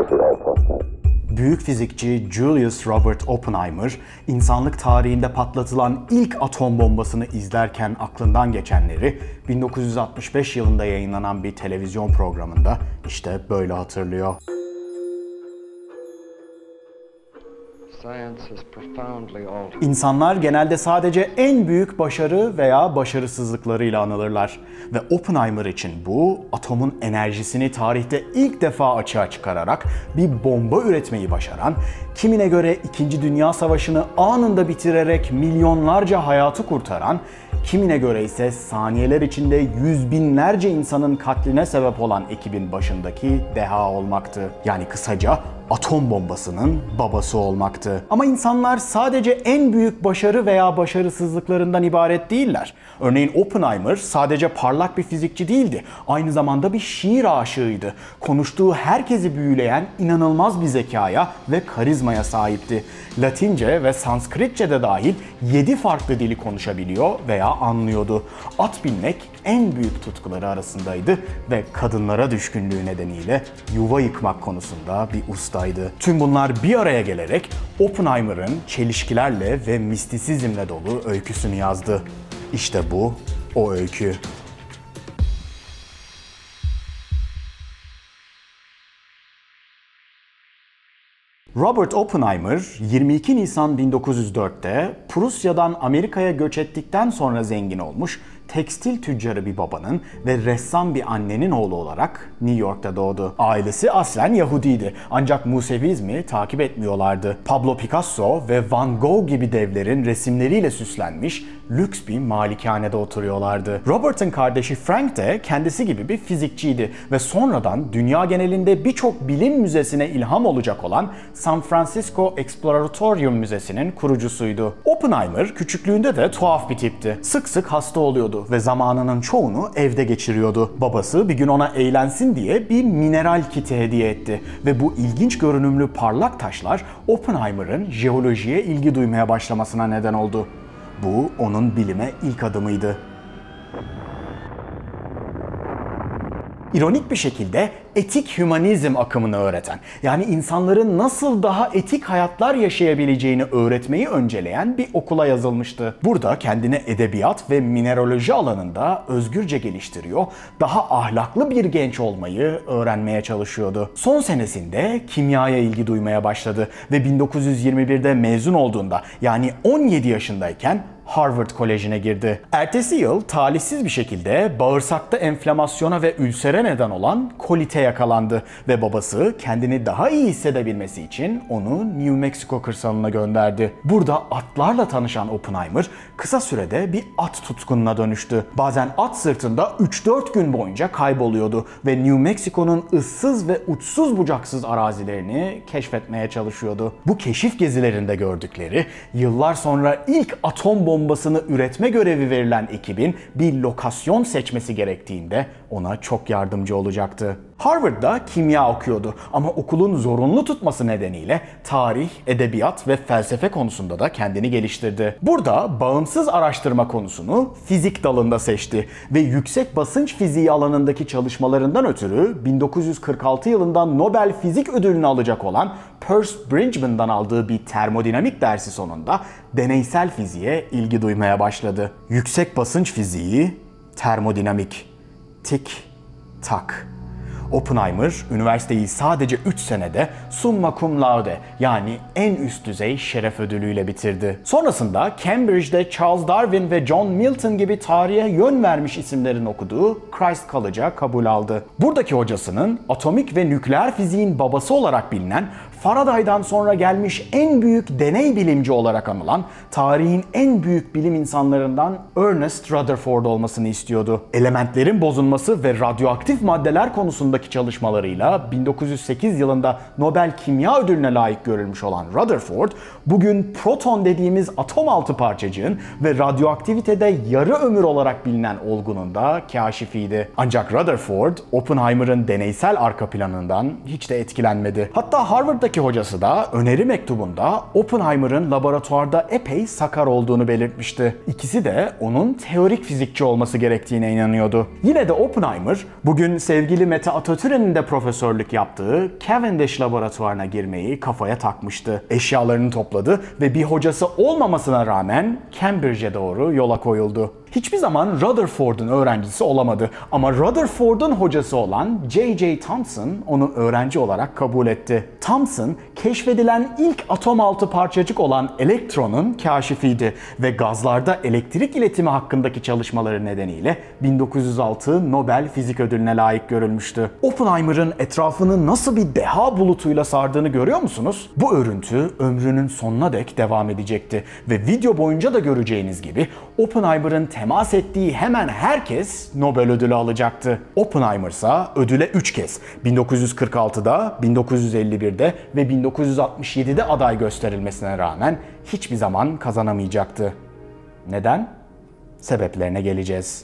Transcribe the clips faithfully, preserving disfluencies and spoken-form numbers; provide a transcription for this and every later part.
Büyük fizikçi Julius Robert Oppenheimer, insanlık tarihinde patlatılan ilk atom bombasını izlerken aklından geçenleri bin dokuz yüz altmış beş yılında yayınlanan bir televizyon programında işte böyle hatırlıyor. İnsanlar genelde sadece en büyük başarı veya başarısızlıklarıyla anılırlar. Ve Oppenheimer için bu, atomun enerjisini tarihte ilk defa açığa çıkararak bir bomba üretmeyi başaran, kimine göre İkinci Dünya Savaşı'nı anında bitirerek milyonlarca hayatı kurtaran, kimine göre ise saniyeler içinde yüz binlerce insanın katline sebep olan ekibin başındaki deha olmaktı. Yani kısaca atom bombasının babası olmaktı. Ama insanlar sadece en büyük başarı veya başarısızlıklarından ibaret değiller. Örneğin Oppenheimer sadece parlak bir fizikçi değildi. Aynı zamanda bir şiir aşığıydı. Konuştuğu herkesi büyüleyen inanılmaz bir zekaya ve karizmaya sahipti. Latince ve Sanskritçe de dahil yedi farklı dili konuşabiliyor veya anlıyordu. At binmek en büyük tutkuları arasındaydı ve kadınlara düşkünlüğü nedeniyle yuva yıkmak konusunda bir ustaydı. Tüm bunlar bir araya gelerek Oppenheimer'ın çelişkilerle ve mistisizmle dolu öyküsünü yazdı. İşte bu o öykü. Robert Oppenheimer, yirmi iki Nisan bin dokuz yüz dört'te Prusya'dan Amerika'ya göç ettikten sonra zengin olmuş, tekstil tüccarı bir babanın ve ressam bir annenin oğlu olarak New York'ta doğdu. Ailesi aslen Yahudiydi ancak Musevizmi takip etmiyorlardı. Pablo Picasso ve Van Gogh gibi devlerin resimleriyle süslenmiş lüks bir malikanede oturuyorlardı. Robert'ın kardeşi Frank de kendisi gibi bir fizikçiydi ve sonradan dünya genelinde birçok bilim müzesine ilham olacak olan San Francisco Exploratorium Müzesi'nin kurucusuydu. Oppenheimer küçüklüğünde de tuhaf bir tipti. Sık sık hasta oluyordu ve zamanının çoğunu evde geçiriyordu. Babası bir gün ona eğlensin diye bir mineral kiti hediye etti ve bu ilginç görünümlü parlak taşlar Oppenheimer'ın jeolojiye ilgi duymaya başlamasına neden oldu. Bu onun bilime ilk adımıydı. İronik bir şekilde etik hümanizm akımını öğreten, yani insanların nasıl daha etik hayatlar yaşayabileceğini öğretmeyi önceleyen bir okula yazılmıştı. Burada kendini edebiyat ve mineraloji alanında özgürce geliştiriyor, daha ahlaklı bir genç olmayı öğrenmeye çalışıyordu. Son senesinde kimyaya ilgi duymaya başladı ve bin dokuz yüz yirmi bir'de mezun olduğunda, yani on yedi yaşındayken Harvard Koleji'ne girdi. Ertesi yıl talihsiz bir şekilde bağırsakta enflamasyona ve ülsere neden olan kolite yakalandı ve babası kendini daha iyi hissedebilmesi için onu New Mexico kırsalına gönderdi. Burada atlarla tanışan Oppenheimer kısa sürede bir at tutkununa dönüştü. Bazen at sırtında üç dört gün boyunca kayboluyordu ve New Mexico'nun ıssız ve uçsuz bucaksız arazilerini keşfetmeye çalışıyordu. Bu keşif gezilerinde gördükleri, yıllar sonra ilk atom bombası bombasını üretme görevi verilen ekibin bir lokasyon seçmesi gerektiğinde ona çok yardımcı olacaktı. Harvard'da kimya okuyordu ama okulun zorunlu tutması nedeniyle tarih, edebiyat ve felsefe konusunda da kendini geliştirdi. Burada bağımsız araştırma konusunu fizik dalında seçti ve yüksek basınç fiziği alanındaki çalışmalarından ötürü bin dokuz yüz kırk altı yılında Nobel Fizik Ödülünü alacak olan Percy Bridgman'dan aldığı bir termodinamik dersi sonunda deneysel fiziğe ilgi duymaya başladı. Yüksek basınç fiziği, termodinamik, tik tak. Oppenheimer, üniversiteyi sadece üç senede summa cum laude, yani en üst düzey şeref ödülüyle bitirdi. Sonrasında Cambridge'de Charles Darwin ve John Milton gibi tarihe yön vermiş isimlerin okuduğu Christ College'a kabul aldı. Buradaki hocasının atomik ve nükleer fiziğin babası olarak bilinen, Faraday'dan sonra gelmiş en büyük deney bilimci olarak anılan, tarihin en büyük bilim insanlarından Ernest Rutherford olmasını istiyordu. Elementlerin bozulması ve radyoaktif maddeler konusundaki çalışmalarıyla bin dokuz yüz sekiz yılında Nobel Kimya Ödülüne layık görülmüş olan Rutherford, bugün proton dediğimiz atom altı parçacığın ve radyoaktivitede yarı ömür olarak bilinen olgunun da kaşifiydi. Ancak Rutherford, Oppenheimer'ın deneysel arka planından hiç de etkilenmedi. Hatta Harvard'da ki hocası da öneri mektubunda Oppenheimer'ın laboratuvarda epey sakar olduğunu belirtmişti. İkisi de onun teorik fizikçi olması gerektiğine inanıyordu. Yine de Oppenheimer, bugün sevgili Mete Atatürk Alberto Türen'in de profesörlük yaptığı Cavendish laboratuvarına girmeyi kafaya takmıştı. Eşyalarını topladı ve bir hocası olmamasına rağmen Cambridge'e doğru yola koyuldu. Hiçbir zaman Rutherford'un öğrencisi olamadı ama Rutherford'un hocası olan J J Thomson onu öğrenci olarak kabul etti. Thomson, keşfedilen ilk atom altı parçacık olan elektronun kaşifiydi ve gazlarda elektrik iletimi hakkındaki çalışmaları nedeniyle bin dokuz yüz altı Nobel Fizik Ödülü'ne layık görülmüştü. Oppenheimer'ın etrafını nasıl bir deha bulutuyla sardığını görüyor musunuz? Bu örüntü ömrünün sonuna dek devam edecekti ve video boyunca da göreceğiniz gibi Oppenheimer'ın temas ettiği hemen herkes Nobel ödülü alacaktı. Oppenheimer ise ödüle üç kez bin dokuz yüz kırk altıda, bin dokuz yüz elli birde ve bin dokuz yüz altmış yedide aday gösterilmesine rağmen hiçbir zaman kazanamayacaktı. Neden? Sebeplerine geleceğiz.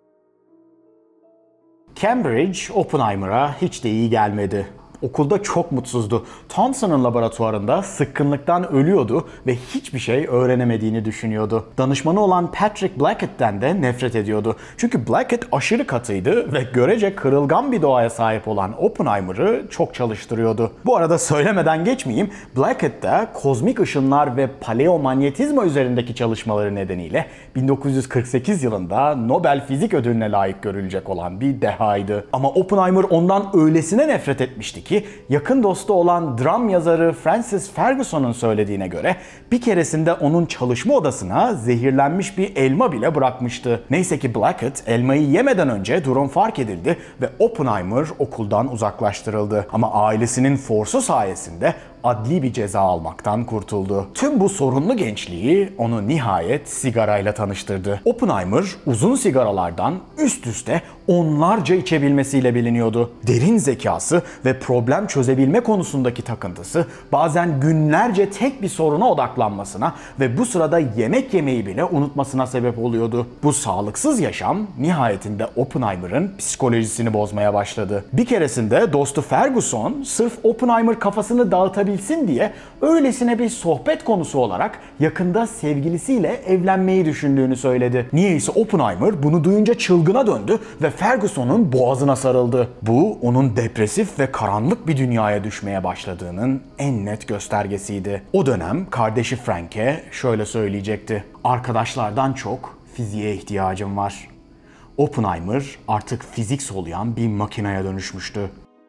Cambridge, Oppenheimer'a hiç de iyi gelmedi. Okulda çok mutsuzdu. Thomson'ın laboratuvarında sıkkınlıktan ölüyordu ve hiçbir şey öğrenemediğini düşünüyordu. Danışmanı olan Patrick Blackett'ten de nefret ediyordu. Çünkü Blackett aşırı katıydı ve görece kırılgan bir doğaya sahip olan Oppenheimer'ı çok çalıştırıyordu. Bu arada söylemeden geçmeyeyim, Blackett de kozmik ışınlar ve paleomanyetizma üzerindeki çalışmaları nedeniyle bin dokuz yüz kırk sekiz yılında Nobel Fizik Ödülü'ne layık görülecek olan bir dehaydı. Ama Oppenheimer ondan öylesine nefret etmişti ki yakın dostu olan dram yazarı Francis Ferguson'un söylediğine göre bir keresinde onun çalışma odasına zehirlenmiş bir elma bile bırakmıştı. Neyse ki Blackett elmayı yemeden önce durum fark edildi ve Oppenheimer okuldan uzaklaştırıldı. Ama ailesinin forsu sayesinde adli bir ceza almaktan kurtuldu. Tüm bu sorunlu gençliği onu nihayet sigarayla tanıştırdı. Oppenheimer uzun sigaralardan üst üste onlarca içebilmesiyle biliniyordu. Derin zekası ve problem çözebilme konusundaki takıntısı bazen günlerce tek bir soruna odaklanmasına ve bu sırada yemek yemeyi bile unutmasına sebep oluyordu. Bu sağlıksız yaşam nihayetinde Oppenheimer'ın psikolojisini bozmaya başladı. Bir keresinde dostu Ferguson sırf Oppenheimer kafasını dağıtabilsin diye öylesine bir sohbet konusu olarak yakında sevgilisiyle evlenmeyi düşündüğünü söyledi. Niyeyse Oppenheimer bunu duyunca çılgına döndü ve Ferguson'un boğazına sarıldı. Bu onun depresif ve karanlık bir dünyaya düşmeye başladığının en net göstergesiydi. O dönem kardeşi Frank'e şöyle söyleyecekti: "Arkadaşlardan çok fiziğe ihtiyacım var." Oppenheimer artık fizik soluyan bir makineye dönüşmüştü.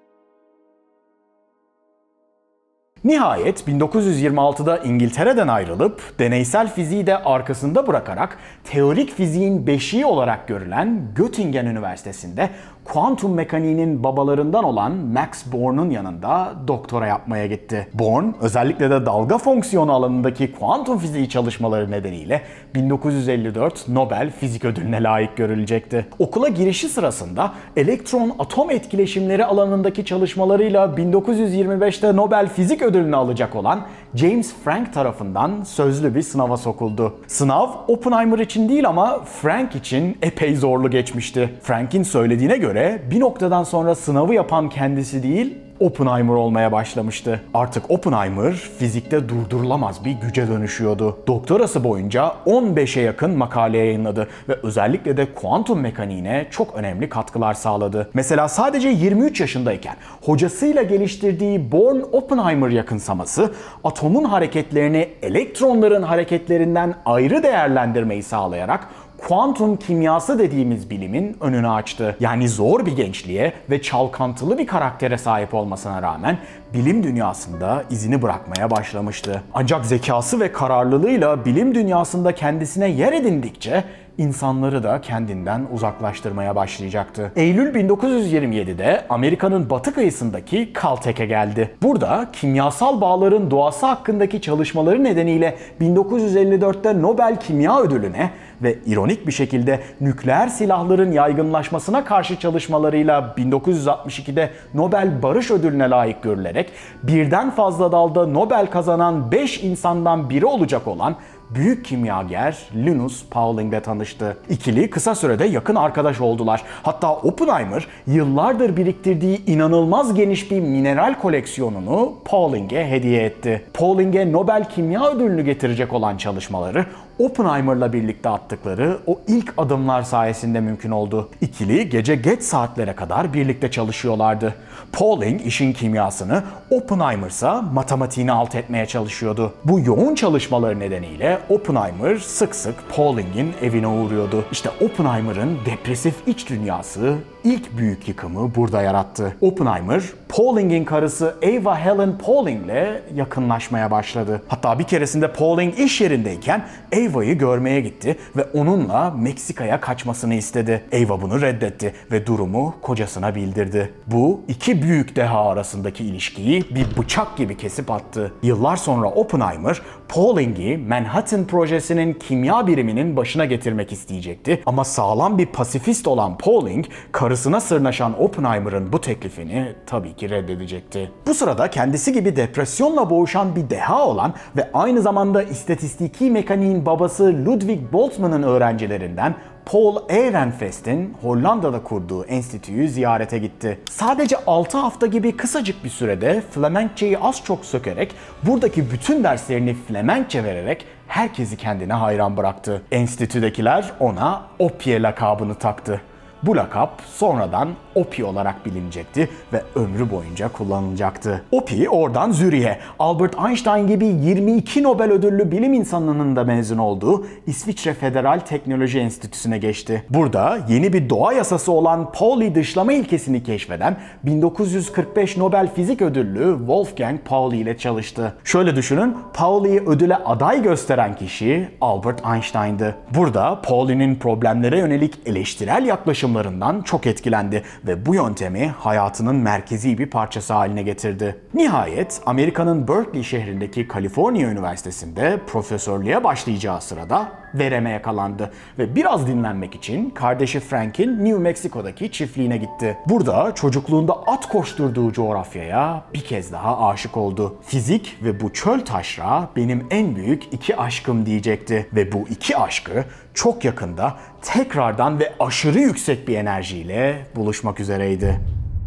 Nihayet bin dokuz yüz yirmi altıda İngiltere'den ayrılıp deneysel fiziği de arkasında bırakarak teorik fiziğin beşiği olarak görülen Göttingen Üniversitesi'nde kuantum mekaniğinin babalarından olan Max Born'un yanında doktora yapmaya gitti. Born, özellikle de dalga fonksiyonu alanındaki kuantum fiziği çalışmaları nedeniyle bin dokuz yüz elli dört Nobel Fizik Ödülü'ne layık görülecekti. Okula girişi sırasında elektron-atom etkileşimleri alanındaki çalışmalarıyla bin dokuz yüz yirmi beşte Nobel Fizik Ödülü'nü alacak olan James Franck tarafından sözlü bir sınava sokuldu. Sınav Oppenheimer için değil ama Franck için epey zorlu geçmişti. Franck'in söylediğine göre bir noktadan sonra sınavı yapan kendisi değil, Oppenheimer olmaya başlamıştı. Artık Oppenheimer fizikte durdurulamaz bir güce dönüşüyordu. Doktorası boyunca on beşe yakın makale yayınladı ve özellikle de kuantum mekaniğine çok önemli katkılar sağladı. Mesela sadece yirmi üç yaşındayken hocasıyla geliştirdiği Born-Oppenheimer yakınsaması atomun hareketlerini elektronların hareketlerinden ayrı değerlendirmeyi sağlayarak kuantum kimyası dediğimiz bilimin önünü açtı. Yani zor bir gençliğe ve çalkantılı bir karaktere sahip olmasına rağmen bilim dünyasında izini bırakmaya başlamıştı. Ancak zekası ve kararlılığıyla bilim dünyasında kendisine yer edindikçe insanları da kendinden uzaklaştırmaya başlayacaktı. Eylül bin dokuz yüz yirmi yedide Amerika'nın batı kıyısındaki Caltech'e geldi. Burada kimyasal bağların doğası hakkındaki çalışmaları nedeniyle bin dokuz yüz elli dörtte Nobel Kimya Ödülü'ne ve ironik bir şekilde nükleer silahların yaygınlaşmasına karşı çalışmalarıyla bin dokuz yüz altmış ikide Nobel Barış Ödülü'ne layık görülerek birden fazla dalda Nobel kazanan beş insandan biri olacak olan büyük kimyager Linus Pauling'le tanıştı. İkili kısa sürede yakın arkadaş oldular. Hatta Oppenheimer yıllardır biriktirdiği inanılmaz geniş bir mineral koleksiyonunu Pauling'e hediye etti. Pauling'e Nobel Kimya Ödülünü getirecek olan çalışmaları Oppenheimer'la birlikte attıkları o ilk adımlar sayesinde mümkün oldu. İkili gece geç saatlere kadar birlikte çalışıyorlardı. Pauling işin kimyasını, Oppenheimer ise matematiğini alt etmeye çalışıyordu. Bu yoğun çalışmaları nedeniyle Oppenheimer sık sık Pauling'in evine uğruyordu. İşte Oppenheimer'ın depresif iç dünyası ilk büyük yıkımı burada yarattı. Oppenheimer, Pauling'in karısı Eva Helen Pauling'le yakınlaşmaya başladı. Hatta bir keresinde Pauling iş yerindeyken Eva'yı görmeye gitti ve onunla Meksika'ya kaçmasını istedi. Eva bunu reddetti ve durumu kocasına bildirdi. Bu iki büyük deha arasındaki ilişkiyi bir bıçak gibi kesip attı. Yıllar sonra Oppenheimer, Pauling'i Manhattan projesinin kimya biriminin başına getirmek isteyecekti. Ama sağlam bir pasifist olan Pauling, karısına sırnaşan Oppenheimer'ın bu teklifini tabii ki reddedecekti. Bu sırada kendisi gibi depresyonla boğuşan bir deha olan ve aynı zamanda istatistiki mekaniğin babası Ludwig Boltzmann'ın öğrencilerinden Paul Ehrenfest'in Hollanda'da kurduğu enstitüyü ziyarete gitti. Sadece altı hafta gibi kısacık bir sürede Flemenkçeyi az çok sökerek, buradaki bütün derslerini Flemenkçe vererek herkesi kendine hayran bıraktı. Enstitüdekiler ona Opie lakabını taktı. Bu lakap sonradan Opie olarak bilinecekti ve ömrü boyunca kullanılacaktı. Opie oradan Zürih'e, Albert Einstein gibi yirmi iki Nobel ödüllü bilim insanının da mezun olduğu İsviçre Federal Teknoloji Enstitüsü'ne geçti. Burada yeni bir doğa yasası olan Pauli dışlama ilkesini keşfeden bin dokuz yüz kırk beş Nobel Fizik Ödüllü Wolfgang Pauli ile çalıştı. Şöyle düşünün, Pauli'yi ödüle aday gösteren kişi Albert Einstein'dı. Burada Pauli'nin problemlere yönelik eleştirel yaklaşımlarından çok etkilendi ve bu yöntemi hayatının merkezi bir parçası haline getirdi. Nihayet Amerika'nın Berkeley şehrindeki Kaliforniya Üniversitesi'nde profesörlüğe başlayacağı sırada vereme yakalandı ve biraz dinlenmek için kardeşi Frank'in New Mexico'daki çiftliğine gitti. Burada çocukluğunda at koşturduğu coğrafyaya bir kez daha aşık oldu. Fizik ve bu çöl taşrağı benim en büyük iki aşkım diyecekti ve bu iki aşkı çok yakında tekrardan ve aşırı yüksek bir enerjiyle buluşmak üzereydi.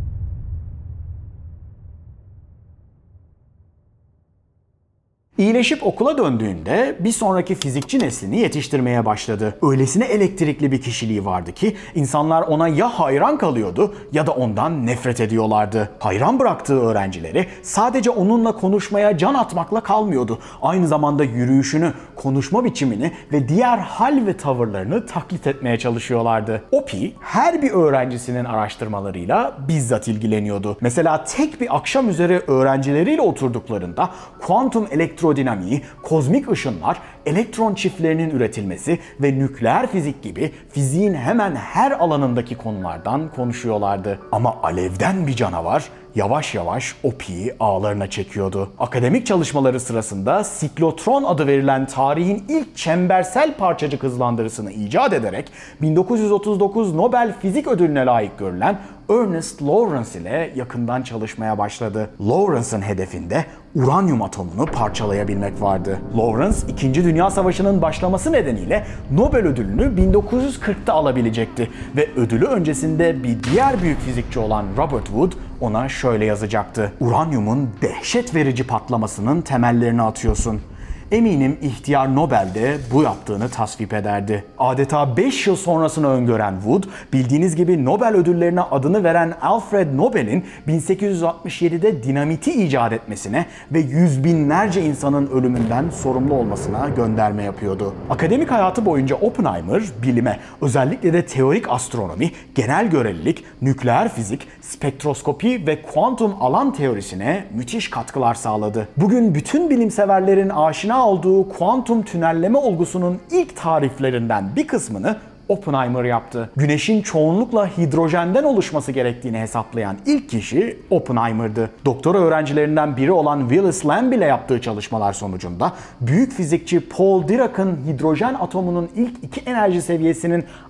İyileşip okula döndüğünde bir sonraki fizikçi neslini yetiştirmeye başladı. Öylesine elektrikli bir kişiliği vardı ki insanlar ona ya hayran kalıyordu ya da ondan nefret ediyorlardı. Hayran bıraktığı öğrencileri sadece onunla konuşmaya can atmakla kalmıyordu. Aynı zamanda yürüyüşünü, konuşma biçimini ve diğer hal ve tavırlarını taklit etmeye çalışıyorlardı. Opie her bir öğrencisinin araştırmalarıyla bizzat ilgileniyordu. Mesela tek bir akşam üzeri öğrencileriyle oturduklarında kuantum elektrodinamiği, kozmik ışınlar, elektron çiftlerinin üretilmesi ve nükleer fizik gibi fiziğin hemen her alanındaki konulardan konuşuyorlardı. Ama alevden bir canavar yavaş yavaş Opie'yi ağlarına çekiyordu. Akademik çalışmaları sırasında siklotron adı verilen tarihin ilk çembersel parçacık hızlandırısını icat ederek bin dokuz yüz otuz dokuz Nobel Fizik Ödülüne layık görülen Ernest Lawrence ile yakından çalışmaya başladı. Lawrence'ın hedefinde uranyum atomunu parçalayabilmek vardı. Lawrence, İkinci Dünya Savaşı'nın başlaması nedeniyle Nobel ödülünü bin dokuz yüz kırkta alabilecekti ve ödülü öncesinde bir diğer büyük fizikçi olan Robert Wood ona şöyle yazacaktı: "Uranyumun dehşet verici patlamasının temellerini atıyorsun." Eminim ihtiyar Nobel de bu yaptığını tasvip ederdi. Adeta beş yıl sonrasını öngören Wood, bildiğiniz gibi Nobel ödüllerine adını veren Alfred Nobel'in bin sekiz yüz altmış yedide dinamiti icat etmesine ve yüz binlerce insanın ölümünden sorumlu olmasına gönderme yapıyordu. Akademik hayatı boyunca Oppenheimer, bilime, özellikle de teorik astronomi, genel görelilik, nükleer fizik, spektroskopi ve kuantum alan teorisine müthiş katkılar sağladı. Bugün bütün bilimseverlerin aşina olduğu kuantum tünelleme olgusunun ilk tariflerinden bir kısmını Oppenheimer yaptı. Güneşin çoğunlukla hidrojenden oluşması gerektiğini hesaplayan ilk kişi Oppenheimer'dı. Doktora öğrencilerinden biri olan Willis Lamb ile yaptığı çalışmalar sonucunda büyük fizikçi Paul Dirac'ın hidrojen atomunun ilk iki enerji seviyesinin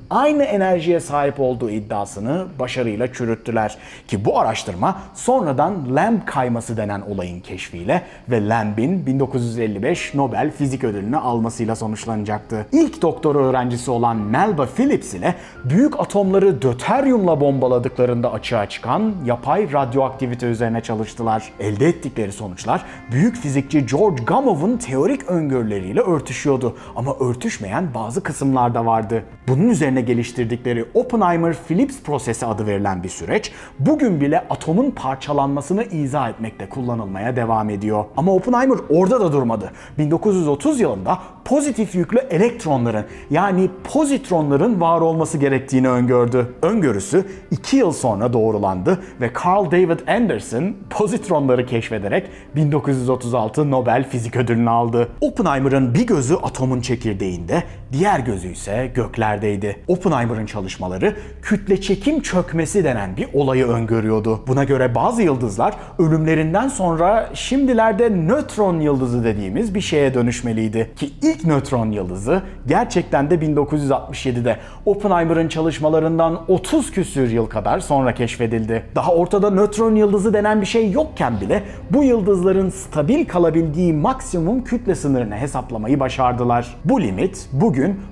aynı enerjiye sahip olduğu iddiasını başarıyla çürüttüler. Ki bu araştırma sonradan Lamb kayması denen olayın keşfiyle ve Lamb'in bin dokuz yüz elli beş Nobel Fizik Ödülünü almasıyla sonuçlanacaktı. İlk doktora öğrencisi olan Melba Phillips ile büyük atomları döteryumla bombaladıklarında açığa çıkan yapay radyoaktivite üzerine çalıştılar. Elde ettikleri sonuçlar büyük fizikçi George Gamov'un teorik öngörüleriyle örtüşüyordu ama örtüşmeyen bazı kısımlar da vardı. Bunun üzerine geliştirdikleri Oppenheimer-Phillips prosesi adı verilen bir süreç bugün bile atomun parçalanmasını izah etmekte kullanılmaya devam ediyor. Ama Oppenheimer orada da durmadı. bin dokuz yüz otuz yılında pozitif yüklü elektronların yani pozitronların var olması gerektiğini öngördü. Öngörüsü iki yıl sonra doğrulandı ve Carl David Anderson pozitronları keşfederek bin dokuz yüz otuz altı Nobel Fizik Ödülünü aldı. Oppenheimer'ın bir gözü atomun çekirdeğinde, diğer gözü ise göklerdeydi. Oppenheimer'ın çalışmaları kütle çekim çökmesi denen bir olayı öngörüyordu. Buna göre bazı yıldızlar ölümlerinden sonra şimdilerde nötron yıldızı dediğimiz bir şeye dönüşmeliydi. Ki ilk nötron yıldızı gerçekten de bin dokuz yüz altmış yedide Oppenheimer'ın çalışmalarından otuz küsür yıl kadar sonra keşfedildi. Daha ortada nötron yıldızı denen bir şey yokken bile bu yıldızların stabil kalabildiği maksimum kütle sınırını hesaplamayı başardılar. Bu limit bugün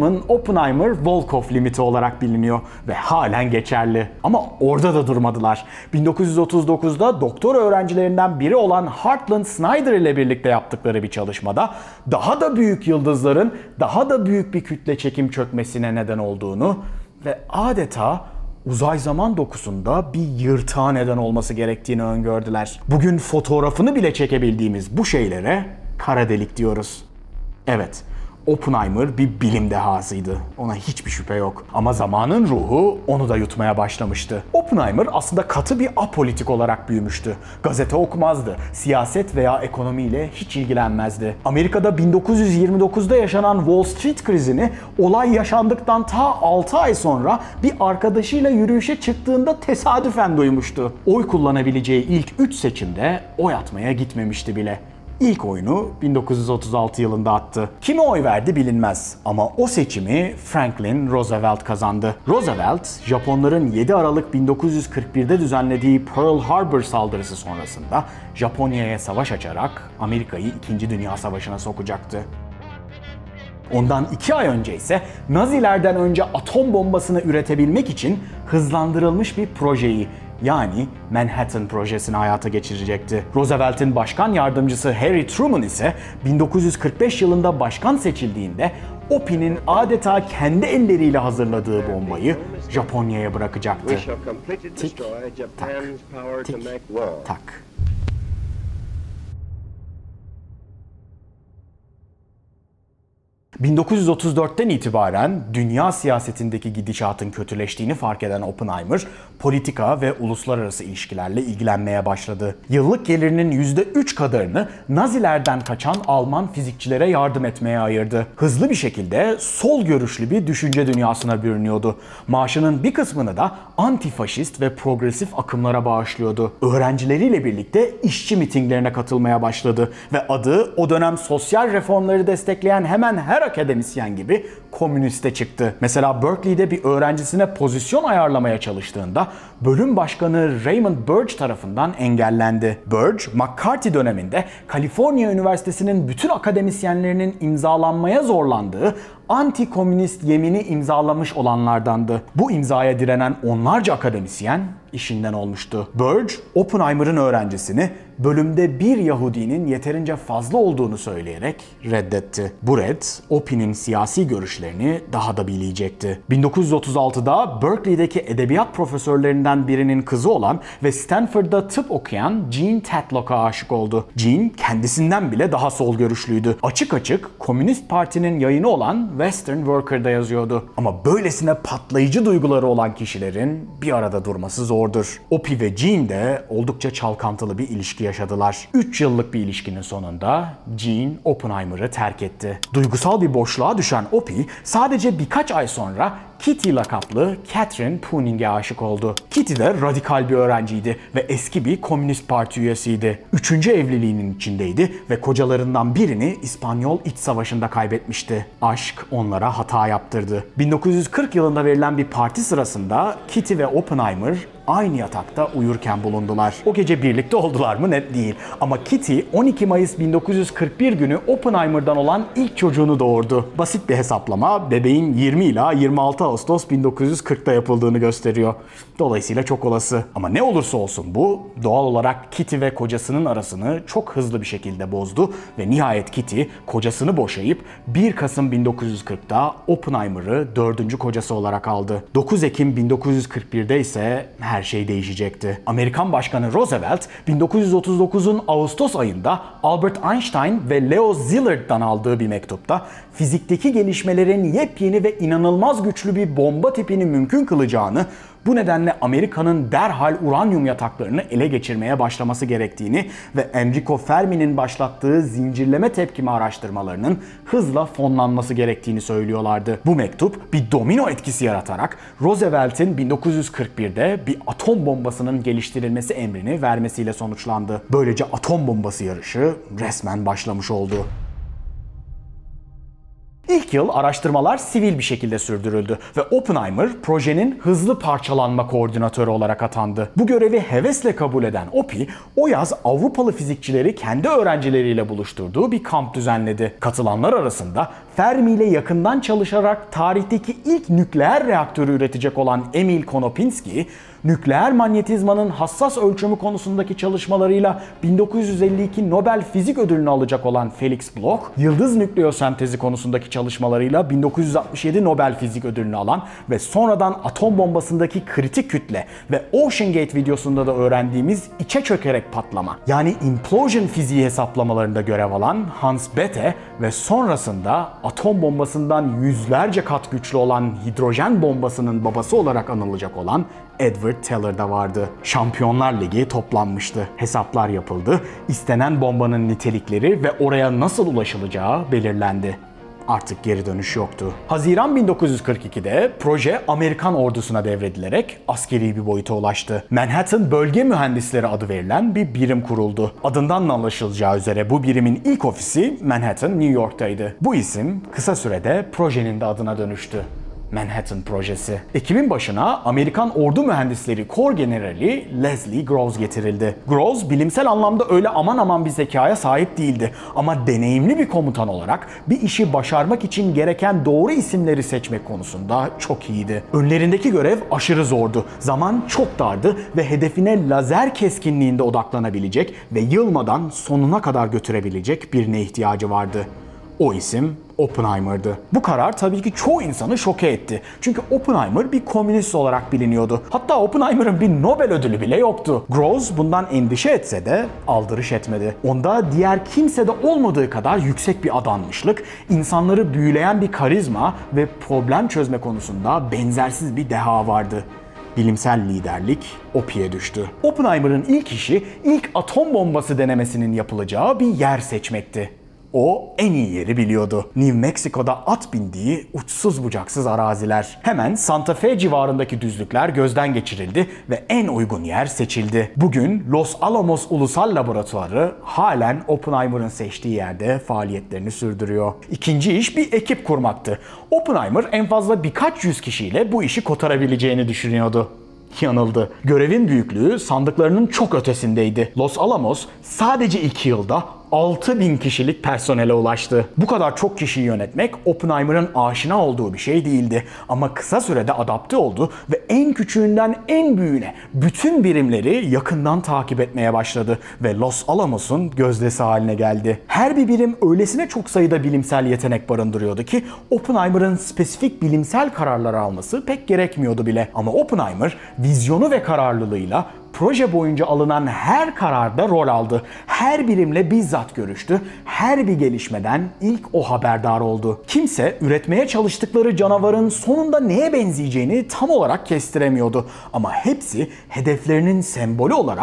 Tolman-Oppenheimer-Volkoff limiti olarak biliniyor ve halen geçerli. Ama orada da durmadılar. bin dokuz yüz otuz dokuzda doktora öğrencilerinden biri olan Hartland Snyder ile birlikte yaptıkları bir çalışmada daha da büyük yıldızların daha da büyük bir kütle çekim çökmesine neden olduğunu ve adeta uzay zaman dokusunda bir yırtığa neden olması gerektiğini öngördüler. Bugün fotoğrafını bile çekebildiğimiz bu şeylere kara delik diyoruz. Evet, Oppenheimer bir bilim dehasıydı. Ona hiçbir şüphe yok. Ama zamanın ruhu onu da yutmaya başlamıştı. Oppenheimer aslında katı bir apolitik olarak büyümüştü. Gazete okumazdı. Siyaset veya ekonomiyle hiç ilgilenmezdi. Amerika'da bin dokuz yüz yirmi dokuzda yaşanan Wall Street krizini olay yaşandıktan ta altı ay sonra bir arkadaşıyla yürüyüşe çıktığında tesadüfen duymuştu. Oy kullanabileceği ilk üç seçimde oy atmaya gitmemişti bile. İlk oyunu bin dokuz yüz otuz altı yılında attı. Kime oy verdi bilinmez ama o seçimi Franklin Roosevelt kazandı. Roosevelt, Japonların yedi Aralık bin dokuz yüz kırk birde düzenlediği Pearl Harbor saldırısı sonrasında Japonya'ya savaş açarak Amerika'yı İkinci Dünya Savaşı'na sokacaktı. Ondan iki ay önce ise Nazilerden önce atom bombasını üretebilmek için hızlandırılmış bir projeyi yani Manhattan Projesi'ni hayata geçirecekti. Roosevelt'in başkan yardımcısı Harry Truman ise bin dokuz yüz kırk beş yılında başkan seçildiğinde Opie'nin adeta kendi elleriyle hazırladığı bombayı Japonya'ya bırakacaktı. Tik tak, tik tak. bin dokuz yüz otuz dörtten itibaren dünya siyasetindeki gidişatın kötüleştiğini fark eden Oppenheimer, politika ve uluslararası ilişkilerle ilgilenmeye başladı. Yıllık gelirinin yüzde üç kadarını Nazilerden kaçan Alman fizikçilere yardım etmeye ayırdı. Hızlı bir şekilde sol görüşlü bir düşünce dünyasına bürünüyordu. Maaşının bir kısmını da antifaşist ve progresif akımlara bağışlıyordu. Öğrencileriyle birlikte işçi mitinglerine katılmaya başladı ve adı o dönem sosyal reformları destekleyen hemen her akademisyen gibi komüniste çıktı. Mesela Berkeley'de bir öğrencisine pozisyon ayarlamaya çalıştığında bölüm başkanı Raymond Burge tarafından engellendi. Burge, McCarthy döneminde Kaliforniya Üniversitesi'nin bütün akademisyenlerinin imzalanmaya zorlandığı anti-komünist yemini imzalamış olanlardandı. Bu imzaya direnen onlarca akademisyen işinden olmuştu. Burge, Oppenheimer'ın öğrencisini bölümde bir Yahudinin yeterince fazla olduğunu söyleyerek reddetti. Bu red, Opie'nin siyasi görüşlerini daha da bileyecekti. bin dokuz yüz otuz altıda Berkeley'deki edebiyat profesörlerinden birinin kızı olan ve Stanford'da tıp okuyan Jean Tatlock'a aşık oldu. Jean kendisinden bile daha sol görüşlüydü. Açık açık Komünist Parti'nin yayını olan Western Worker'da yazıyordu. Ama böylesine patlayıcı duyguları olan kişilerin bir arada durması zordur. Opie ve Jean de oldukça çalkantılı bir ilişki yaşadılar. üç yıllık bir ilişkinin sonunda Jean Oppenheimer'ı terk etti. Duygusal bir boşluğa düşen Opie sadece birkaç ay sonra Kitty lakaplı Catherine Pooning'e aşık oldu. Kitty de radikal bir öğrenciydi ve eski bir Komünist Parti üyesiydi. Üçüncü evliliğinin içindeydi ve kocalarından birini İspanyol İç Savaşı'nda kaybetmişti. Aşk onlara hata yaptırdı. bin dokuz yüz kırk yılında verilen bir parti sırasında Kitty ve Oppenheimer aynı yatakta uyurken bulundular. O gece birlikte oldular mı net değil. Ama Kitty on iki Mayıs bin dokuz yüz kırk bir günü Oppenheimer'dan olan ilk çocuğunu doğurdu. Basit bir hesaplama bebeğin yirmi ila yirmi altı Ağustos bin dokuz yüz kırk'ta yapıldığını gösteriyor. Dolayısıyla çok olası. Ama ne olursa olsun bu doğal olarak Kitty ve kocasının arasını çok hızlı bir şekilde bozdu ve nihayet Kitty kocasını boşayıp bir Kasım bin dokuz yüz kırk'ta Oppenheimer'ı dördüncü kocası olarak aldı. dokuz Ekim bin dokuz yüz kırk bir'de ise her şey değişecekti. Amerikan Başkanı Roosevelt bin dokuz yüz otuz dokuz'un Ağustos ayında Albert Einstein ve Leo Szilard'dan aldığı bir mektupta fizikteki gelişmelerin yepyeni ve inanılmaz güçlü bir bomba tipini mümkün kılacağını, bu nedenle Amerika'nın derhal uranyum yataklarını ele geçirmeye başlaması gerektiğini ve Enrico Fermi'nin başlattığı zincirleme tepkime araştırmalarının hızla fonlanması gerektiğini söylüyorlardı. Bu mektup bir domino etkisi yaratarak Roosevelt'in bin dokuz yüz kırk bir'de bir atom bombasının geliştirilmesi emrini vermesiyle sonuçlandı. Böylece atom bombası yarışı resmen başlamış oldu. İlk yıl araştırmalar sivil bir şekilde sürdürüldü ve Oppenheimer projenin hızlı parçalanma koordinatörü olarak atandı. Bu görevi hevesle kabul eden Opie, o yaz Avrupalı fizikçileri kendi öğrencileriyle buluşturduğu bir kamp düzenledi. Katılanlar arasında Fermi ile yakından çalışarak tarihteki ilk nükleer reaktörü üretecek olan Emil Konopinski, nükleer manyetizmanın hassas ölçümü konusundaki çalışmalarıyla bin dokuz yüz elli iki Nobel Fizik Ödülünü alacak olan Felix Bloch, yıldız nükleosentezi konusundaki çalışmalarıyla bin dokuz yüz altmış yedi Nobel Fizik Ödülünü alan ve sonradan atom bombasındaki kritik kütle ve Ocean Gate videosunda da öğrendiğimiz içe çökerek patlama, yani implosion fiziği hesaplamalarında görev alan Hans Bethe ve sonrasında atom bombasından yüzlerce kat güçlü olan hidrojen bombasının babası olarak anılacak olan Edward Teller da vardı. Şampiyonlar Ligi toplanmıştı. Hesaplar yapıldı. İstenen bombanın nitelikleri ve oraya nasıl ulaşılacağı belirlendi. Artık geri dönüş yoktu. Haziran bin dokuz yüz kırk iki'de proje Amerikan ordusuna devredilerek askeri bir boyuta ulaştı. Manhattan Bölge Mühendisleri adı verilen bir birim kuruldu. Adından da anlaşılacağı üzere bu birimin ilk ofisi Manhattan, New York'taydı. Bu isim kısa sürede projenin de adına dönüştü. Manhattan Projesi. Ekibin başına Amerikan Ordu Mühendisleri Kor Generali Leslie Groves getirildi. Groves bilimsel anlamda öyle aman aman bir zekaya sahip değildi ama deneyimli bir komutan olarak bir işi başarmak için gereken doğru isimleri seçmek konusunda çok iyiydi. Önlerindeki görev aşırı zordu. Zaman çok dardı ve hedefine lazer keskinliğinde odaklanabilecek ve yılmadan sonuna kadar götürebilecek birine ihtiyacı vardı. O isim Oppenheimer'dı. Bu karar tabii ki çoğu insanı şoke etti. Çünkü Oppenheimer bir komünist olarak biliniyordu. Hatta Oppenheimer'ın bir Nobel ödülü bile yoktu. Groves bundan endişe etse de aldırış etmedi. Onda diğer kimsede olmadığı kadar yüksek bir adanmışlık, insanları büyüleyen bir karizma ve problem çözme konusunda benzersiz bir deha vardı. Bilimsel liderlik Opie'ye düştü. Oppenheimer'ın ilk işi ilk atom bombası denemesinin yapılacağı bir yer seçmekti. O en iyi yeri biliyordu. New Mexico'da at bindiği uçsuz bucaksız araziler. Hemen Santa Fe civarındaki düzlükler gözden geçirildi ve en uygun yer seçildi. Bugün Los Alamos Ulusal Laboratuvarı halen Oppenheimer'ın seçtiği yerde faaliyetlerini sürdürüyor. İkinci iş bir ekip kurmaktı. Oppenheimer en fazla birkaç yüz kişiyle bu işi kotarabileceğini düşünüyordu. Yanıldı. Görevin büyüklüğü sandıklarının çok ötesindeydi. Los Alamos sadece iki yılda altı bin kişilik personele ulaştı. Bu kadar çok kişiyi yönetmek Oppenheimer'ın aşina olduğu bir şey değildi. Ama kısa sürede adapte oldu ve en küçüğünden en büyüğüne bütün birimleri yakından takip etmeye başladı ve Los Alamos'un gözdesi haline geldi. Her bir birim öylesine çok sayıda bilimsel yetenek barındırıyordu ki Oppenheimer'ın spesifik bilimsel kararlar alması pek gerekmiyordu bile. Ama Oppenheimer vizyonu ve kararlılığıyla proje boyunca alınan her kararda rol aldı. Her birimle bizzat görüştü. Her bir gelişmeden ilk o haberdar oldu. Kimse üretmeye çalıştıkları canavarın sonunda neye benzeyeceğini tam olarak kestiremiyordu. Ama hepsi hedeflerinin sembolü olarak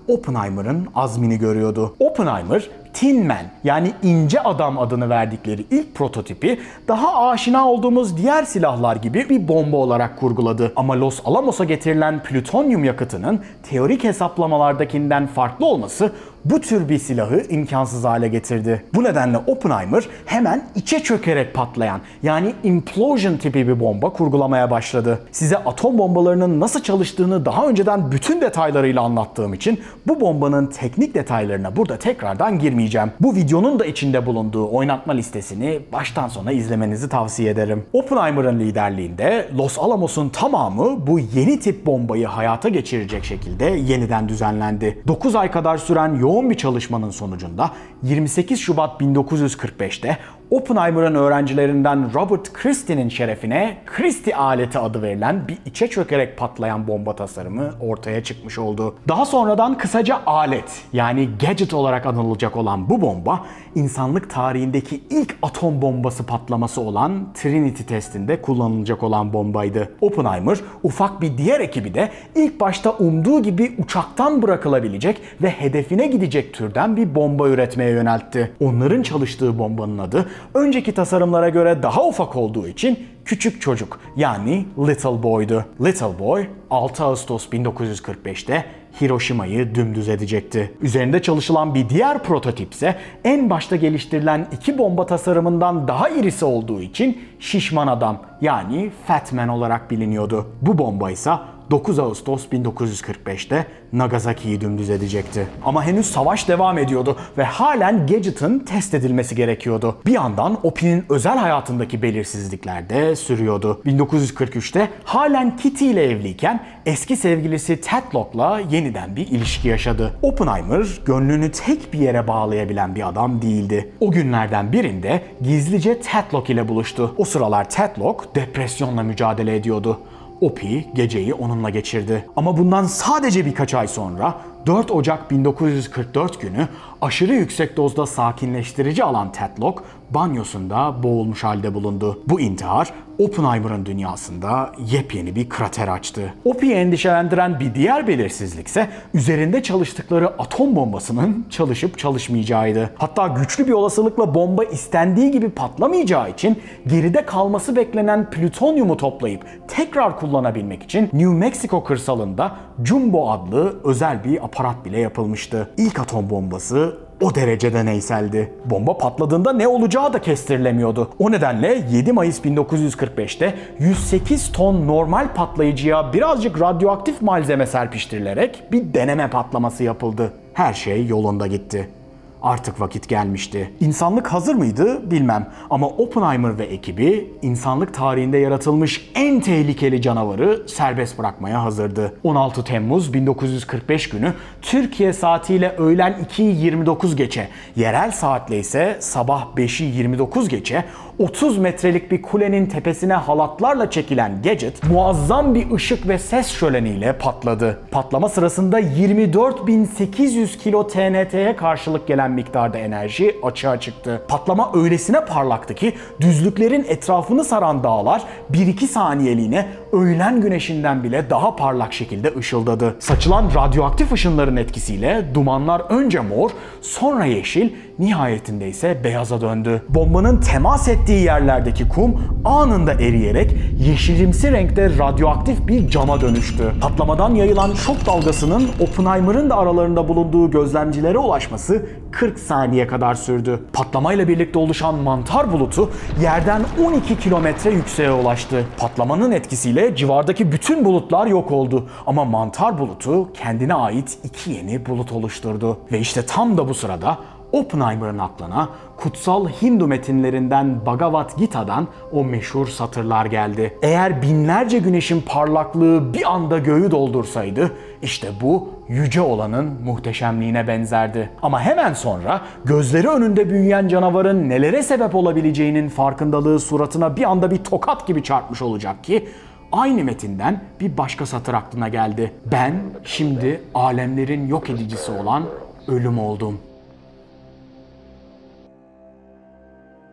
Oppenheimer'ın azmini görüyordu. Oppenheimer, Tin Man yani ince adam adını verdikleri ilk prototipi daha aşina olduğumuz diğer silahlar gibi bir bomba olarak kurguladı. Ama Los Alamos'a getirilen plütonyum yakıtının teorik hesaplamalardakinden farklı olması bu tür bir silahı imkansız hale getirdi. Bu nedenle Oppenheimer hemen içe çökerek patlayan yani implosion tipi bir bomba kurgulamaya başladı. Size atom bombalarının nasıl çalıştığını daha önceden bütün detaylarıyla anlattığım için bu bombanın teknik detaylarına burada tekrardan girmeyeceğim. Bu videonun da içinde bulunduğu oynatma listesini baştan sona izlemenizi tavsiye ederim. Oppenheimer'ın liderliğinde Los Alamos'un tamamı bu yeni tip bombayı hayata geçirecek şekilde yeniden düzenlendi. dokuz ay kadar süren yoğun bir çalışmanın sonucunda yirmi sekiz Şubat bin dokuz yüz kırk beş'te Oppenheimer'ın öğrencilerinden Robert Christie'nin şerefine Christie aleti adı verilen bir içe çökerek patlayan bomba tasarımı ortaya çıkmış oldu. Daha sonradan kısaca alet yani gadget olarak anılacak olan bu bomba, insanlık tarihindeki ilk atom bombası patlaması olan Trinity testinde kullanılacak olan bombaydı. Oppenheimer, ufak bir diğer ekibi de ilk başta umduğu gibi uçaktan bırakılabilecek ve hedefine gidecek türden bir bomba üretmeye yöneltti. Onların çalıştığı bombanın adı önceki tasarımlara göre daha ufak olduğu için küçük çocuk yani Little Boy'du. Little Boy altı Ağustos bin dokuz yüz kırk beş'te Hiroşima'yı dümdüz edecekti. Üzerinde çalışılan bir diğer prototip ise en başta geliştirilen iki bomba tasarımından daha irisi olduğu için Şişman Adam yani Fat Man olarak biliniyordu. Bu bomba ise dokuz Ağustos bin dokuz yüz kırk beş'te Nagasaki'yi dümdüz edecekti. Ama henüz savaş devam ediyordu ve halen Gadget'ın test edilmesi gerekiyordu. Bir yandan Opie'nin özel hayatındaki belirsizlikler de sürüyordu. bin dokuz yüz kırk üç'te halen Kitty ile evliyken eski sevgilisi Tatlock'la yeniden bir ilişki yaşadı. Oppenheimer gönlünü tek bir yere bağlayabilen bir adam değildi. O günlerden birinde gizlice Tatlock ile buluştu. O sıralar Tatlock depresyonla mücadele ediyordu. Opie geceyi onunla geçirdi. Ama bundan sadece birkaç ay sonra dört Ocak bin dokuz yüz kırk dört günü aşırı yüksek dozda sakinleştirici alan Tatlock banyosunda boğulmuş halde bulundu. Bu intihar Oppenheimer'ın dünyasında yepyeni bir krater açtı. Opie'yi endişelendiren bir diğer belirsizlik ise üzerinde çalıştıkları atom bombasının çalışıp çalışmayacağıydı. Hatta güçlü bir olasılıkla bomba istendiği gibi patlamayacağı için geride kalması beklenen plütonyumu toplayıp tekrar kullanabilmek için New Mexico kırsalında Jumbo adlı özel bir aparat bile yapılmıştı. İlk atom bombası o derece deneyseldi. Bomba patladığında ne olacağı da kestirilemiyordu. O nedenle yedi Mayıs bin dokuz yüz kırk beş'te yüz sekiz ton normal patlayıcıya birazcık radyoaktif malzeme serpiştirilerek bir deneme patlaması yapıldı. Her şey yolunda gitti. Artık vakit gelmişti. İnsanlık hazır mıydı bilmem ama Oppenheimer ve ekibi insanlık tarihinde yaratılmış en tehlikeli canavarı serbest bırakmaya hazırdı. on altı Temmuz bin dokuz yüz kırk beş günü Türkiye saatiyle öğlen ikiyi yirmi dokuz geçe, yerel saatle ise sabah beşi yirmi dokuz geçe otuz metrelik bir kulenin tepesine halatlarla çekilen Gadget muazzam bir ışık ve ses şöleniyle patladı. Patlama sırasında yirmi dört bin sekiz yüz kilo T N T'ye karşılık gelen miktarda enerji açığa çıktı. Patlama öylesine parlaktı ki düzlüklerin etrafını saran dağlar bir iki saniyeliğine öğlen güneşinden bile daha parlak şekilde ışıldadı. Saçılan radyoaktif ışınların etkisiyle dumanlar önce mor, sonra yeşil, nihayetinde ise beyaza döndü. Bombanın temas ettiği yerlerdeki kum anında eriyerek yeşilimsi renkte radyoaktif bir cama dönüştü. Patlamadan yayılan şok dalgasının Oppenheimer'ın da aralarında bulunduğu gözlemcilere ulaşması kırk saniye kadar sürdü. Patlamayla birlikte oluşan mantar bulutu yerden on iki kilometre yükseğe ulaştı. Patlamanın etkisiyle civardaki bütün bulutlar yok oldu. Ama mantar bulutu kendine ait iki yeni bulut oluşturdu. Ve işte tam da bu sırada Oppenheimer'ın aklına kutsal Hindu metinlerinden Bhagavad Gita'dan o meşhur satırlar geldi. Eğer binlerce güneşin parlaklığı bir anda göğü doldursaydı, işte bu yüce olanın muhteşemliğine benzerdi. Ama hemen sonra gözleri önünde büyüyen canavarın nelere sebep olabileceğinin farkındalığı suratına bir anda bir tokat gibi çarpmış olacak ki aynı metinden bir başka satır aklına geldi. Ben şimdi alemlerin yok edicisi olan ölüm oldum.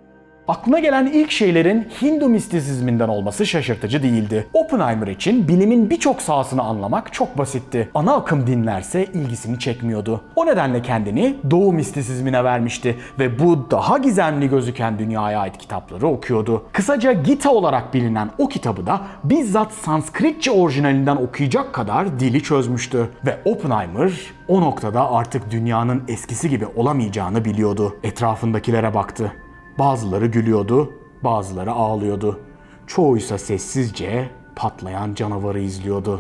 Aklına gelen ilk şeylerin Hindu mistisizminden olması şaşırtıcı değildi. Oppenheimer için bilimin birçok sahasını anlamak çok basitti. Ana akım dinlerse ilgisini çekmiyordu. O nedenle kendini Doğu mistisizmine vermişti ve bu daha gizemli gözüken dünyaya ait kitapları okuyordu. Kısaca Gita olarak bilinen o kitabı da bizzat Sanskritçe orijinalinden okuyacak kadar dili çözmüştü. Ve Oppenheimer o noktada artık dünyanın eskisi gibi olamayacağını biliyordu. Etrafındakilere baktı. Bazıları gülüyordu, bazıları ağlıyordu. Çoğuysa sessizce patlayan canavarı izliyordu.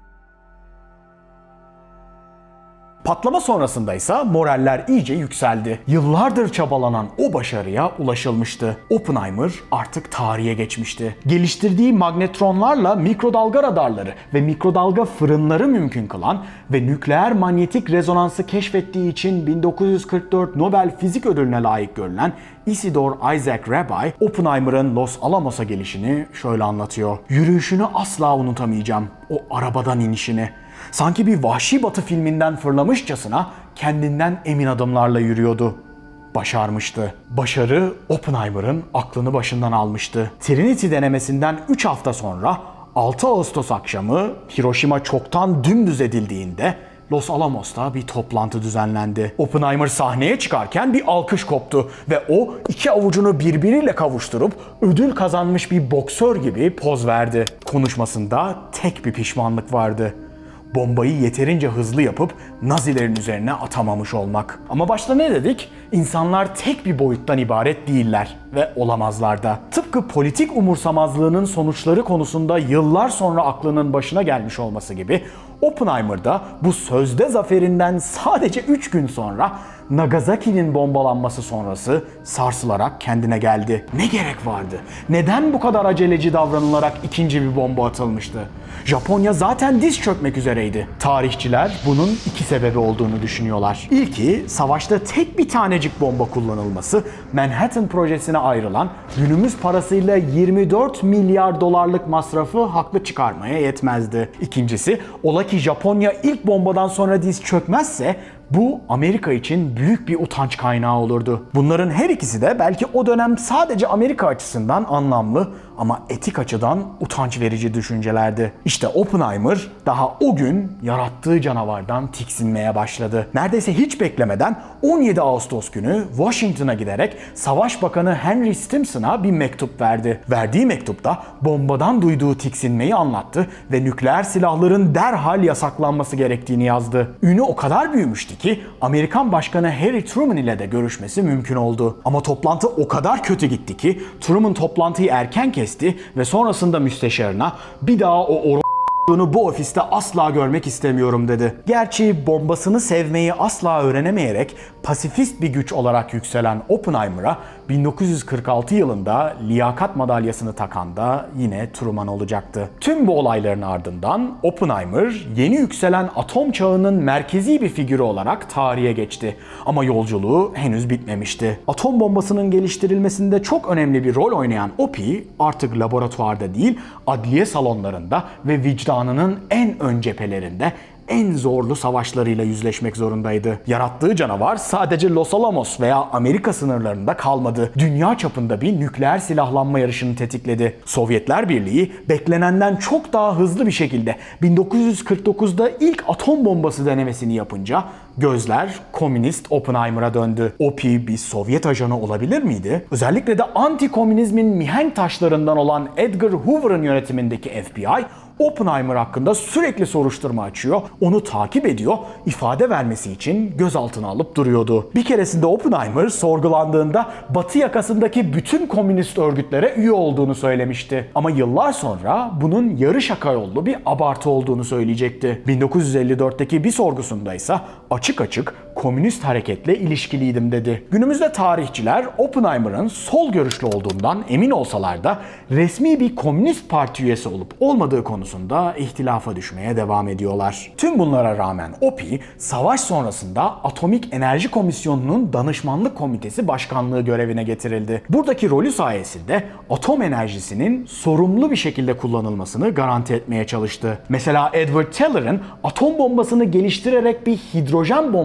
Patlama sonrasında ise moraller iyice yükseldi. Yıllardır çabalanan o başarıya ulaşılmıştı. Oppenheimer artık tarihe geçmişti. Geliştirdiği magnetronlarla mikrodalga radarları ve mikrodalga fırınları mümkün kılan ve nükleer manyetik rezonansı keşfettiği için bin dokuz yüz kırk dört Nobel Fizik Ödülü'ne layık görülen Isidor Isaac Rabi, Oppenheimer'ın Los Alamos'a gelişini şöyle anlatıyor. Yürüyüşünü asla unutamayacağım. O arabadan inişini. Sanki bir Vahşi Batı filminden fırlamışçasına kendinden emin adımlarla yürüyordu. Başarmıştı. Başarı Oppenheimer'ın aklını başından almıştı. Trinity denemesinden üç hafta sonra altı Ağustos akşamı Hiroşima çoktan dümdüz edildiğinde Los Alamos'ta bir toplantı düzenlendi. Oppenheimer sahneye çıkarken bir alkış koptu ve o iki avucunu birbiriyle kavuşturup ödül kazanmış bir boksör gibi poz verdi. Konuşmasında tek bir pişmanlık vardı. Bombayı yeterince hızlı yapıp Nazilerin üzerine atamamış olmak. Ama başta ne dedik? İnsanlar tek bir boyuttan ibaret değiller ve olamazlar da. Tıpkı politik umursamazlığının sonuçları konusunda yıllar sonra aklının başına gelmiş olması gibi Oppenheimer'da bu sözde zaferinden sadece üç gün sonra Nagasaki'nin bombalanması sonrası sarsılarak kendine geldi. Ne gerek vardı? Neden bu kadar aceleci davranılarak ikinci bir bomba atılmıştı? Japonya zaten diz çökmek üzereydi. Tarihçiler bunun iki sebebi olduğunu düşünüyorlar. İlki, savaşta tek bir tanecik bomba kullanılması, Manhattan projesine ayrılan günümüz parasıyla yirmi dört milyar dolarlık masrafı haklı çıkarmaya yetmezdi. İkincisi, ola ki Japonya ilk bombadan sonra diz çökmezse bu Amerika için büyük bir utanç kaynağı olurdu. Bunların her ikisi de belki o dönem sadece Amerika açısından anlamlı ama etik açıdan utanç verici düşüncelerdi. İşte Oppenheimer daha o gün yarattığı canavardan tiksinmeye başladı. Neredeyse hiç beklemeden on yedi Ağustos günü Washington'a giderek Savaş Bakanı Henry Stimson'a bir mektup verdi. Verdiği mektupta bombadan duyduğu tiksinmeyi anlattı ve nükleer silahların derhal yasaklanması gerektiğini yazdı. Ünü o kadar büyümüştü ki Amerikan Başkanı Harry Truman ile de görüşmesi mümkün oldu. Ama toplantı o kadar kötü gitti ki Truman toplantıyı erken kesti ve sonrasında müsteşarına bir daha o or bu ofiste asla görmek istemiyorum dedi. Gerçi bombasını sevmeyi asla öğrenemeyerek pasifist bir güç olarak yükselen Oppenheimer'a bin dokuz yüz kırk altı yılında liyakat madalyasını takan da yine Truman olacaktı. Tüm bu olayların ardından Oppenheimer yeni yükselen atom çağının merkezi bir figürü olarak tarihe geçti. Ama yolculuğu henüz bitmemişti. Atom bombasının geliştirilmesinde çok önemli bir rol oynayan Opie artık laboratuvarda değil, adliye salonlarında ve vicdanının en ön cephelerinde en zorlu savaşlarıyla yüzleşmek zorundaydı. Yarattığı canavar sadece Los Alamos veya Amerika sınırlarında kalmadı. Dünya çapında bir nükleer silahlanma yarışını tetikledi. Sovyetler Birliği beklenenden çok daha hızlı bir şekilde bin dokuz yüz kırk dokuzda ilk atom bombası denemesini yapınca gözler komünist Oppenheimer'a döndü. Opie bir Sovyet ajanı olabilir miydi? Özellikle de anti-komünizmin mihenk taşlarından olan Edgar Hoover'ın yönetimindeki F B I, Oppenheimer hakkında sürekli soruşturma açıyor, onu takip ediyor, ifade vermesi için gözaltına alıp duruyordu. Bir keresinde Oppenheimer sorgulandığında Batı yakasındaki bütün komünist örgütlere üye olduğunu söylemişti. Ama yıllar sonra bunun yarı şaka yollu bir abartı olduğunu söyleyecekti. bin dokuz yüz elli dörtteki bir sorgusunda ise açık açık komünist hareketle ilişkiliydim dedi. Günümüzde tarihçiler Oppenheimer'ın sol görüşlü olduğundan emin olsalar da resmi bir komünist parti üyesi olup olmadığı konusunda ihtilafa düşmeye devam ediyorlar. Tüm bunlara rağmen Opie, savaş sonrasında Atomik Enerji Komisyonu'nun danışmanlık komitesi başkanlığı görevine getirildi. Buradaki rolü sayesinde atom enerjisinin sorumlu bir şekilde kullanılmasını garanti etmeye çalıştı. Mesela Edward Teller'ın atom bombasını geliştirerek bir hidrojen bombası yapması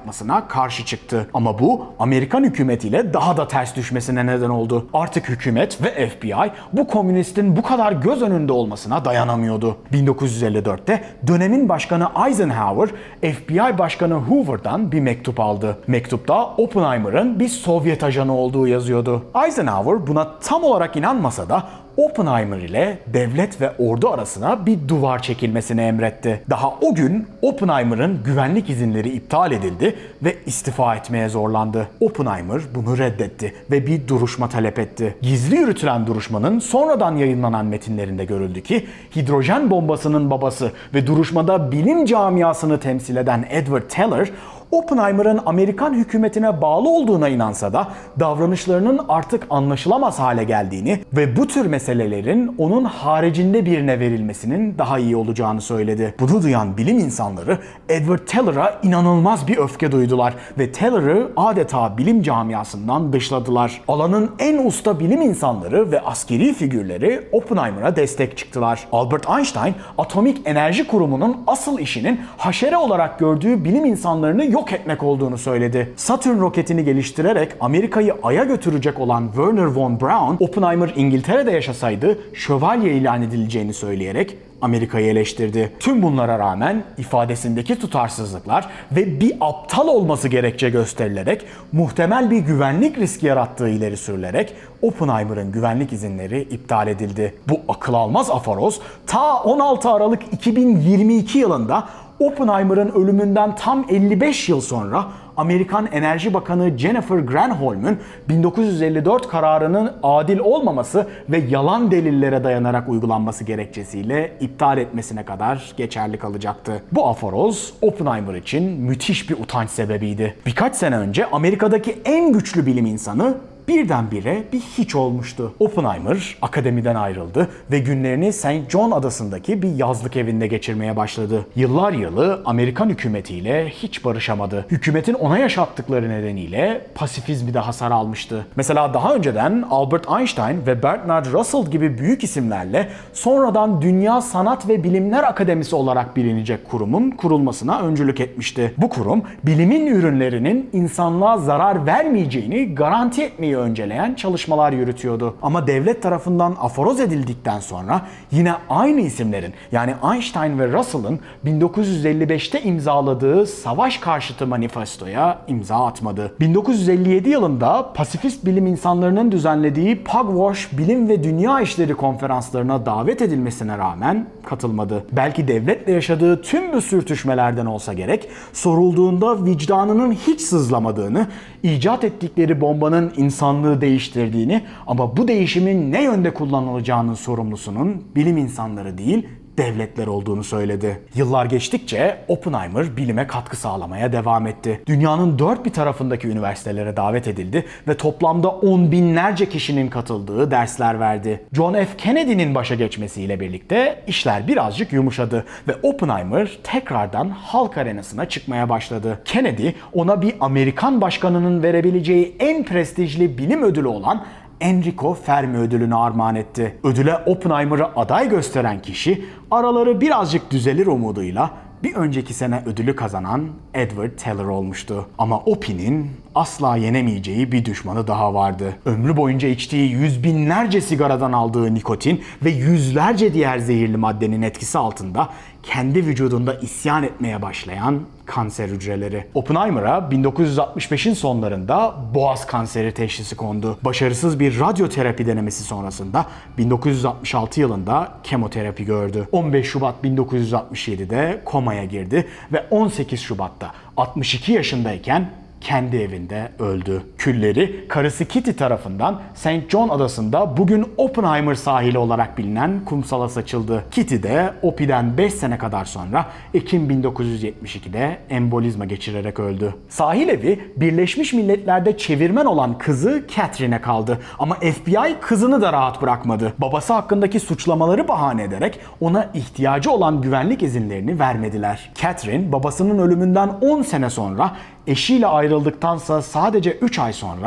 yapmasına karşı çıktı. Ama bu Amerikan hükümetiyle daha da ters düşmesine neden oldu. Artık hükümet ve F B I bu komünistin bu kadar göz önünde olmasına dayanamıyordu. bin dokuz yüz elli dörtte dönemin başkanı Eisenhower, F B I başkanı Hoover'dan bir mektup aldı. Mektupta Oppenheimer'ın bir Sovyet ajanı olduğu yazıyordu. Eisenhower buna tam olarak inanmasa da Oppenheimer ile devlet ve ordu arasına bir duvar çekilmesini emretti. Daha o gün Oppenheimer'ın güvenlik izinleri iptal edildi ve istifa etmeye zorlandı. Oppenheimer bunu reddetti ve bir duruşma talep etti. Gizli yürütülen duruşmanın sonradan yayınlanan metinlerinde görüldü ki hidrojen bombasının babası ve duruşmada bilim camiasını temsil eden Edward Teller, Oppenheimer'ın Amerikan hükümetine bağlı olduğuna inansa da davranışlarının artık anlaşılamaz hale geldiğini ve bu tür meselelerin onun haricinde birine verilmesinin daha iyi olacağını söyledi. Bunu duyan bilim insanları Edward Teller'a inanılmaz bir öfke duydular ve Teller'ı adeta bilim camiasından dışladılar. Alanın en usta bilim insanları ve askeri figürleri Oppenheimer'a destek çıktılar. Albert Einstein, Atomik Enerji Kurumu'nun asıl işinin haşere olarak gördüğü bilim insanlarını yok etmek olduğunu söyledi. Saturn roketini geliştirerek Amerika'yı Ay'a götürecek olan Wernher von Braun, Oppenheimer İngiltere'de yaşasaydı şövalye ilan edileceğini söyleyerek Amerika'yı eleştirdi. Tüm bunlara rağmen ifadesindeki tutarsızlıklar ve bir aptal olması gerekçe gösterilerek muhtemel bir güvenlik riski yarattığı ileri sürülerek Oppenheimer'ın güvenlik izinleri iptal edildi. Bu akıl almaz aforoz ta on altı Aralık iki bin yirmi iki yılında Oppenheimer'ın ölümünden tam elli beş yıl sonra Amerikan Enerji Bakanı Jennifer Granholm'un bin dokuz yüz elli dört kararının adil olmaması ve yalan delillere dayanarak uygulanması gerekçesiyle iptal etmesine kadar geçerli kalacaktı. Bu aforoz Oppenheimer için müthiş bir utanç sebebiydi. Birkaç sene önce Amerika'daki en güçlü bilim insanı birdenbire bir hiç olmuştu. Oppenheimer akademiden ayrıldı ve günlerini Saint John adasındaki bir yazlık evinde geçirmeye başladı. Yıllar yılı Amerikan hükümetiyle hiç barışamadı. Hükümetin ona yaşattıkları nedeniyle pasifizmi de hasar almıştı. Mesela daha önceden Albert Einstein ve Bernard Russell gibi büyük isimlerle sonradan Dünya Sanat ve Bilimler Akademisi olarak bilinecek kurumun kurulmasına öncülük etmişti. Bu kurum bilimin ürünlerinin insanlığa zarar vermeyeceğini garanti etmeyi önceleyen çalışmalar yürütüyordu. Ama devlet tarafından aforoz edildikten sonra yine aynı isimlerin yani Einstein ve Russell'ın bin dokuz yüz elli beşte imzaladığı savaş karşıtı manifestoya imza atmadı. bin dokuz yüz elli yedi yılında pasifist bilim insanlarının düzenlediği Pugwash Bilim ve Dünya İşleri konferanslarına davet edilmesine rağmen katılmadı. Belki devletle yaşadığı tüm bu sürtüşmelerden olsa gerek, sorulduğunda vicdanının hiç sızlamadığını, icat ettikleri bombanın insanlığı değiştirdiğini ama bu değişimin ne yönde kullanılacağının sorumlusunun bilim insanları değil, devletler olduğunu söyledi. Yıllar geçtikçe Oppenheimer bilime katkı sağlamaya devam etti. Dünyanın dört bir tarafındaki üniversitelere davet edildi ve toplamda on binlerce kişinin katıldığı dersler verdi. John F. Kennedy'nin başa geçmesiyle birlikte işler birazcık yumuşadı ve Oppenheimer tekrardan halk arenasına çıkmaya başladı. Kennedy ona bir Amerikan başkanının verebileceği en prestijli bilim ödülü olan Enrico Fermi ödülünü armağan etti. Ödüle Oppenheimer'ı aday gösteren kişi araları birazcık düzelir umuduyla bir önceki sene ödülü kazanan Edward Teller olmuştu. Ama Oppen'in asla yenemeyeceği bir düşmanı daha vardı. Ömrü boyunca içtiği yüz binlerce sigaradan aldığı nikotin ve yüzlerce diğer zehirli maddenin etkisi altında kendi vücudunda isyan etmeye başlayan kanser hücreleri. Oppenheimer'a bin dokuz yüz altmış beşin sonlarında boğaz kanseri teşhisi kondu. Başarısız bir radyoterapi denemesi sonrasında bin dokuz yüz altmış altı yılında kemoterapi gördü. on beş Şubat bin dokuz yüz altmış yedide komaya girdi ve on sekiz Şubat'ta altmış iki yaşındayken kendi evinde öldü. Külleri karısı Kitty tarafından Saint John adasında bugün Oppenheimer sahili olarak bilinen kumsala saçıldı. Kitty de Oppen'den beş sene kadar sonra Ekim bin dokuz yüz yetmiş ikide embolizma geçirerek öldü. Sahil evi Birleşmiş Milletler'de çevirmen olan kızı Catherine'e kaldı. Ama F B I kızını da rahat bırakmadı. Babası hakkındaki suçlamaları bahane ederek ona ihtiyacı olan güvenlik izinlerini vermediler. Catherine babasının ölümünden on sene sonra eşiyle ayrıldıktansa sadece üç ay sonra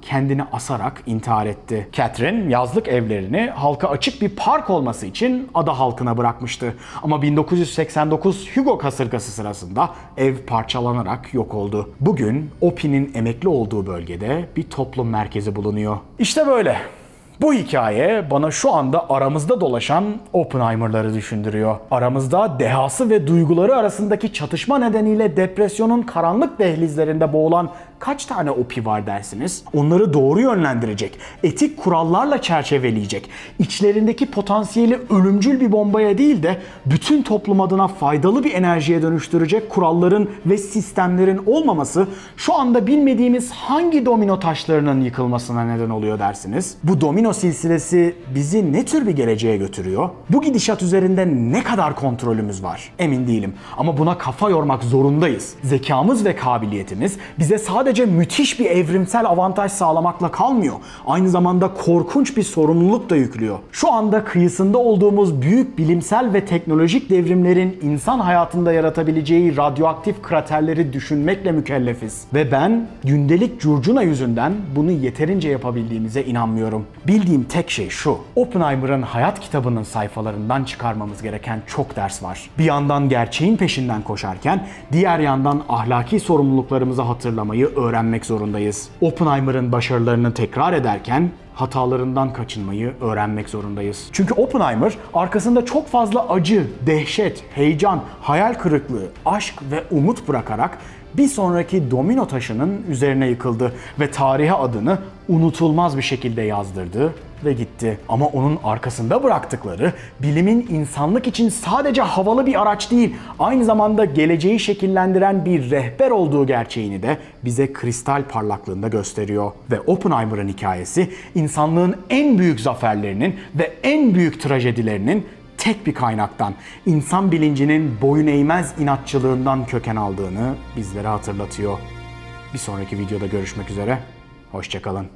kendini asarak intihar etti. Catherine yazlık evlerini halka açık bir park olması için ada halkına bırakmıştı. Ama bin dokuz yüz seksen dokuz Hugo kasırgası sırasında ev parçalanarak yok oldu. Bugün Opie'nin emekli olduğu bölgede bir toplum merkezi bulunuyor. İşte böyle. Bu hikaye bana şu anda aramızda dolaşan Oppenheimer'ları düşündürüyor. Aramızda dehası ve duyguları arasındaki çatışma nedeniyle depresyonun karanlık dehlizlerinde boğulan kaç tane Opie var dersiniz? Onları doğru yönlendirecek, etik kurallarla çerçeveleyecek, içlerindeki potansiyeli ölümcül bir bombaya değil de bütün toplum adına faydalı bir enerjiye dönüştürecek kuralların ve sistemlerin olmaması şu anda bilmediğimiz hangi domino taşlarının yıkılmasına neden oluyor dersiniz? Bu domino silsilesi bizi ne tür bir geleceğe götürüyor? Bu gidişat üzerinde ne kadar kontrolümüz var? Emin değilim. Ama buna kafa yormak zorundayız. Zekamız ve kabiliyetimiz bize sadece müthiş bir evrimsel avantaj sağlamakla kalmıyor. Aynı zamanda korkunç bir sorumluluk da yüklüyor. Şu anda kıyısında olduğumuz büyük bilimsel ve teknolojik devrimlerin insan hayatında yaratabileceği radyoaktif kraterleri düşünmekle mükellefiz. Ve ben gündelik curcuna yüzünden bunu yeterince yapabildiğimize inanmıyorum. Bildiğim tek şey şu: Oppenheimer'ın hayat kitabının sayfalarından çıkarmamız gereken çok ders var. Bir yandan gerçeğin peşinden koşarken diğer yandan ahlaki sorumluluklarımızı hatırlamayı öğrenmek zorundayız. Oppenheimer'ın başarılarını tekrar ederken hatalarından kaçınmayı öğrenmek zorundayız. Çünkü Oppenheimer arkasında çok fazla acı, dehşet, heyecan, hayal kırıklığı, aşk ve umut bırakarak bir sonraki domino taşının üzerine yıkıldı ve tarihe adını unutulmaz bir şekilde yazdırdı ve gitti. Ama onun arkasında bıraktıkları bilimin insanlık için sadece havalı bir araç değil, aynı zamanda geleceği şekillendiren bir rehber olduğu gerçeğini de bize kristal parlaklığında gösteriyor. Ve Oppenheimer'ın hikayesi insanlığın en büyük zaferlerinin ve en büyük trajedilerinin tek bir kaynaktan, insan bilincinin boyun eğmez inatçılığından köken aldığını bizlere hatırlatıyor. Bir sonraki videoda görüşmek üzere, hoşça kalın.